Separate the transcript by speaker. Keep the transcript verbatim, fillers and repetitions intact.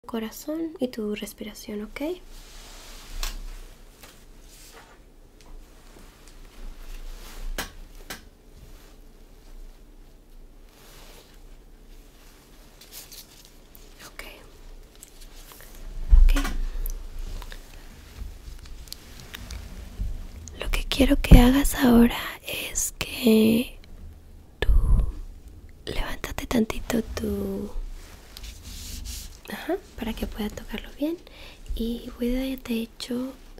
Speaker 1: corazón y tu respiración, ¿ok? Ok. Ok. Lo que quiero que hagas ahora es que tú levántate tantito tu... Ajá, para que pueda tocarlo bien. Y voy de hecho